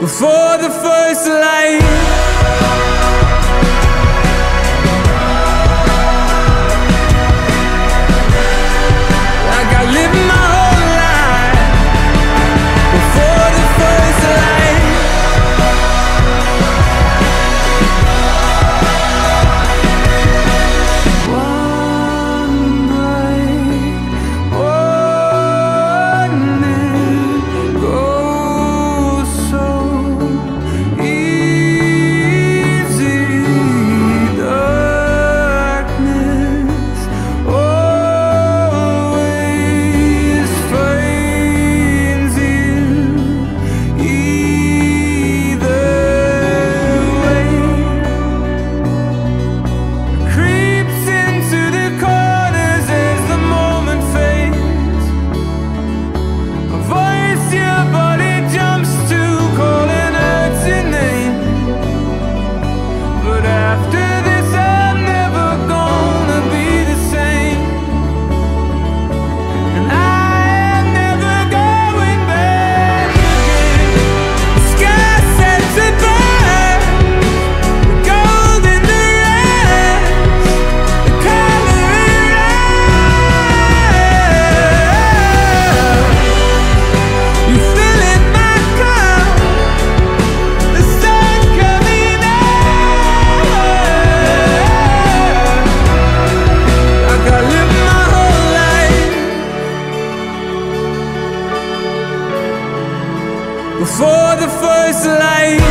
before the first light. Like I lived my whole life before the first light. One bright morning goes so easy. Darkness always finds you either way. Creeps into the corners as the moment fades. A voice your body jumps to, calling out your name. But after this I'm never gonna be the same, and I am never going back again. The sky sets to burn, the gold in the red, the color red. You fill in my cup, the sun coming out. Like I lived my whole life before the first light.